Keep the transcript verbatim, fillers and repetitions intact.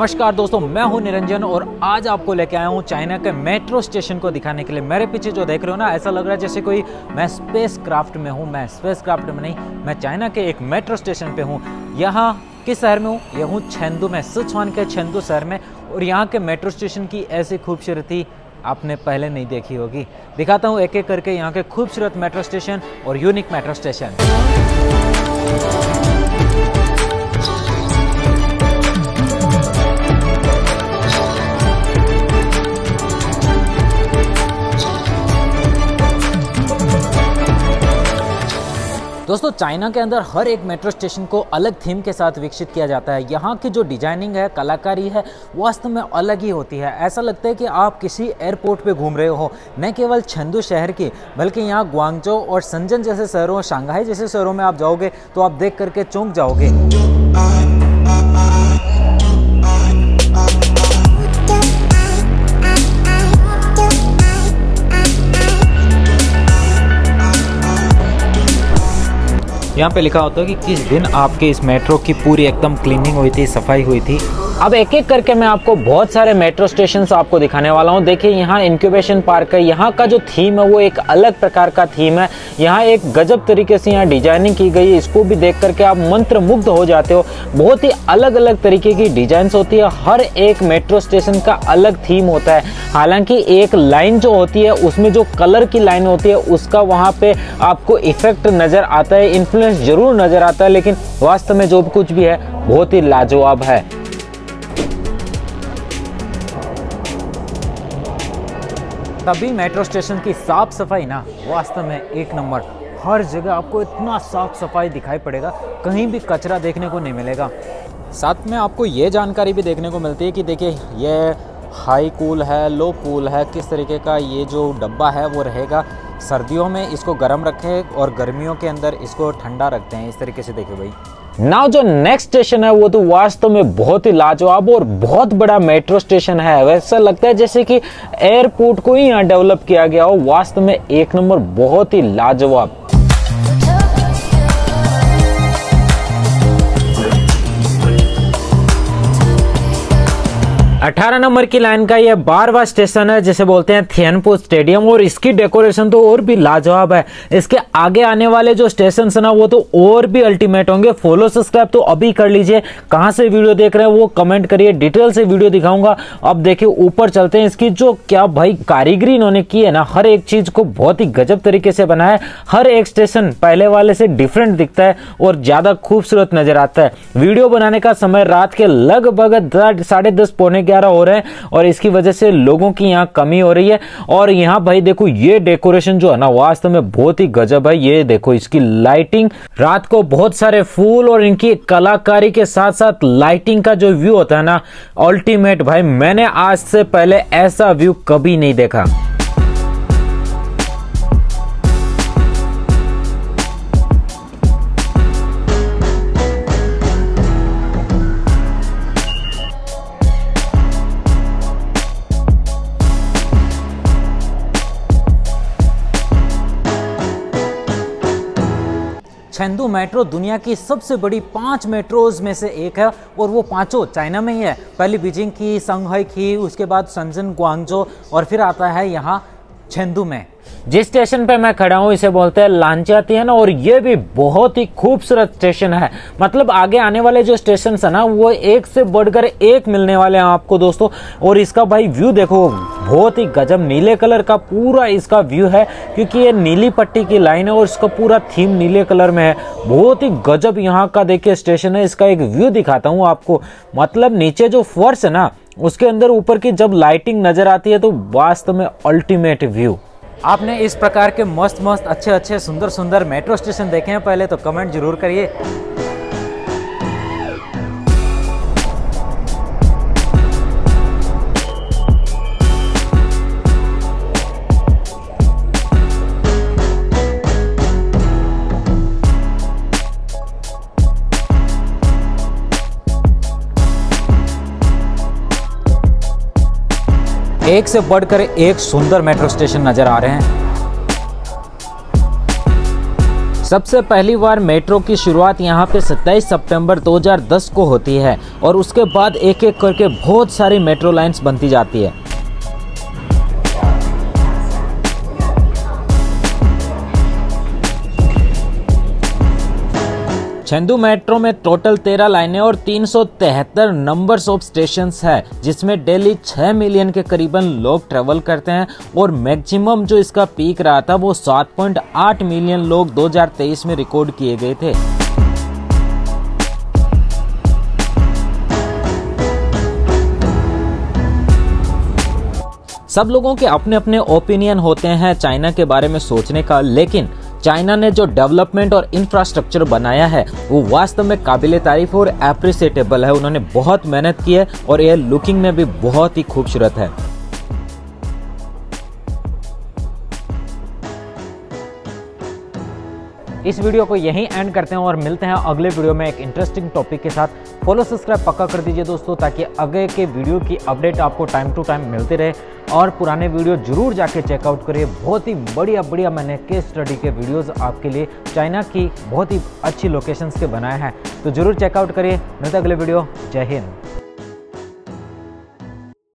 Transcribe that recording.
नमस्कार दोस्तों, मैं हूं निरंजन और आज आपको लेके आया हूं चाइना के मेट्रो स्टेशन को दिखाने के लिए। मेरे पीछे जो देख रहे हो ना, ऐसा लग रहा है जैसे कोई मैं स्पेस क्राफ्ट में हूं। मैं स्पेस क्राफ्ट में नहीं, मैं चाइना के एक मेट्रो स्टेशन पे हूं। यहाँ किस शहर में हूँ? ये हूँ चेंदू में, सिचुआन के चेंदू शहर में। और यहाँ के मेट्रो स्टेशन की ऐसी खूबसूरती आपने पहले नहीं देखी होगी। दिखाता हूँ एक एक करके यहाँ के खूबसूरत मेट्रो स्टेशन और यूनिक मेट्रो स्टेशन। दोस्तों, चाइना के अंदर हर एक मेट्रो स्टेशन को अलग थीम के साथ विकसित किया जाता है। यहाँ की जो डिजाइनिंग है, कलाकारी है, वास्तव में अलग ही होती है। ऐसा लगता है कि आप किसी एयरपोर्ट पे घूम रहे हो। न केवल चेंदू शहर की, बल्कि यहाँ ग्वांगझो और शंजन जैसे शहरों, शंघाई जैसे शहरों में आप जाओगे तो आप देख करके चौंक जाओगे। यहाँ पे लिखा होता है कि किस दिन आपके इस मेट्रो की पूरी एकदम क्लीनिंग हुई थी, सफाई हुई थी। अब एक एक करके मैं आपको बहुत सारे मेट्रो स्टेशन आपको दिखाने वाला हूँ। देखिए, यहाँ इंक्यूबेशन पार्क है। यहाँ का जो थीम है वो एक अलग प्रकार का थीम है। यहाँ एक गजब तरीके से यहाँ डिजाइनिंग की गई है। इसको भी देख करके आप मंत्रमुग्ध हो जाते हो। बहुत ही अलग अलग तरीके की डिजाइन होती है। हर एक मेट्रो स्टेशन का अलग थीम होता है। हालांकि एक लाइन जो होती है उसमें जो कलर की लाइन होती है उसका वहाँ पे आपको इफेक्ट नजर आता है, इन्फ्लुएंस जरूर नजर आता है, लेकिन वास्तव में जो कुछ भी है बहुत ही लाजवाब है। तभी मेट्रो स्टेशन की साफ सफाई ना वास्तव में एक नंबर। हर जगह आपको इतना साफ सफाई दिखाई पड़ेगा, कहीं भी कचरा देखने को नहीं मिलेगा। साथ में आपको ये जानकारी भी देखने को मिलती है कि देखिए, ये हाई कूल है, लो कूल है, किस तरीके का ये जो डब्बा है वो रहेगा। सर्दियों में इसको गर्म रखें और गर्मियों के अंदर इसको ठंडा रखते हैं। इस तरीके से देखिए भाई। नाउ जो नेक्स्ट स्टेशन है वो तो वास्तव में बहुत ही लाजवाब और बहुत बड़ा मेट्रो स्टेशन है। वैसा लगता है जैसे कि एयरपोर्ट को ही यहाँ डेवलप किया गया हो। वास्तव में एक नंबर, बहुत ही लाजवाब। अठारह नंबर की लाइन का ये बारहवां स्टेशन है, जिसे बोलते हैं थियनपो स्टेडियम। और इसकी डेकोरेशन तो और भी लाजवाब है। इसके आगे आने वाले जो स्टेशन है ना वो तो और भी अल्टीमेट होंगे। फॉलो सब्सक्राइब तो अभी कर लीजिए। कहां से वीडियो देख रहे हैं वो कमेंट करिए, डिटेल से वीडियो दिखाऊंगा। अब देखिए ऊपर चलते हैं। इसकी जो क्या भाई कारीगरी इन्होंने की है ना, हर एक चीज को बहुत ही गजब तरीके से बनाया है। हर एक स्टेशन पहले वाले से डिफरेंट दिखता है और ज्यादा खूबसूरत नजर आता है। वीडियो बनाने का समय रात के लगभग साढ़े दस पौने हो रहे हैं और इसकी वजह से लोगों की यहाँ कमी हो रही है। और यहाँ भाई देखो, ये डेकोरेशन जो है ना वास्तव में बहुत ही गजब है। ये देखो इसकी लाइटिंग, रात को बहुत सारे फूल और इनकी कलाकारी के साथ साथ लाइटिंग का जो व्यू होता है ना, अल्टीमेट भाई। मैंने आज से पहले ऐसा व्यू कभी नहीं देखा। चेंदू मेट्रो दुनिया की सबसे बड़ी पांच मेट्रोज में से एक है और वो पांचों चाइना में ही है। पहली बीजिंग की, शंघाई की, उसके बाद शंजन, ग्वांगझो और फिर आता है यहाँ चेंदू में। जिस स्टेशन पे मैं खड़ा हूँ इसे बोलते हैं लांचाती है ना, और ये भी बहुत ही खूबसूरत स्टेशन है। मतलब आगे आने वाले जो स्टेशन है ना वो एक से बढ़कर एक मिलने वाले हैं आपको दोस्तों। और इसका भाई व्यू देखो, बहुत ही गजब। नीले कलर का पूरा इसका व्यू है, क्योंकि ये नीली पट्टी की लाइन है और इसका पूरा थीम नीले कलर में है। बहुत ही गजब यहाँ का देखिए स्टेशन है। इसका एक व्यू दिखाता हूँ आपको। मतलब नीचे जो फर्श है ना उसके अंदर ऊपर की जब लाइटिंग नजर आती है तो वास्तव में अल्टीमेट व्यू। आपने इस प्रकार के मस्त मस्त अच्छे अच्छे सुंदर सुंदर मेट्रो स्टेशन देखे हैं पहले तो कमेंट जरूर करिए। एक से बढ़कर एक सुंदर मेट्रो स्टेशन नजर आ रहे हैं। सबसे पहली बार मेट्रो की शुरुआत यहाँ पे सत्ताईस सितंबर दो हज़ार दस को होती है और उसके बाद एक एक करके बहुत सारी मेट्रो लाइंस बनती जाती है। चेंदू मेट्रो में टोटल तेरह लाइनें और तीन सौ तिहत्तर नंबर्स ऑफ स्टेशंस है, जिसमें डेली छह मिलियन के करीबन लोग ट्रेवल करते हैं और मैक्सिमम जो इसका पीक रहा था वो सात पॉइंट आठ मिलियन लोग दो हज़ार तेईस में रिकॉर्ड किए गए थे। सब लोगों के अपने अपने ओपिनियन होते हैं चाइना के बारे में सोचने का, लेकिन चाइना ने जो डेवलपमेंट और इंफ्रास्ट्रक्चर बनाया है वो वास्तव में काबिले तारीफ और एप्रिसिएटेबल है। उन्होंने बहुत मेहनत की है और ये लुकिंग में भी बहुत ही खूबसूरत है। इस वीडियो को यहीं एंड करते हैं और मिलते हैं अगले वीडियो में एक इंटरेस्टिंग टॉपिक के साथ। फॉलो सब्सक्राइब पक्का कर दीजिए दोस्तों, ताकि आगे के वीडियो की अपडेट आपको टाइम टू टाइम मिलती रहे। और पुराने वीडियो जरूर जाके चेकआउट करिए, बहुत ही बढ़िया बढ़िया मैंने केस स्टडी के वीडियोस आपके लिए चाइना की बहुत ही अच्छी लोकेशंस के बनाए हैं, तो जरूर चेकआउट करिए। मिलते हैं अगले वीडियो। जय हिंद।